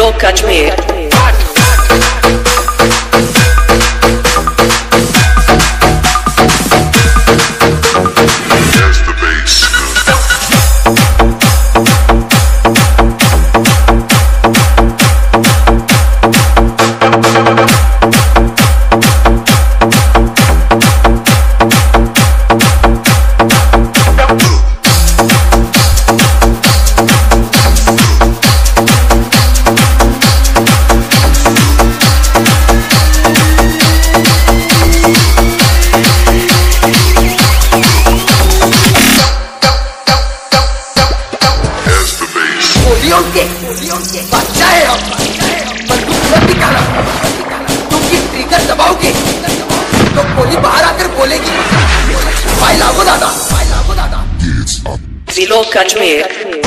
Zero Kashmir. बच्चा है हम, बंदूक मत दिखाना, क्योंकि ट्रिगर दबाओगे तो गोली बाहर आकर बोलेगी भाई लागो दादा, भाई लागो दादा। Zero Kashmir.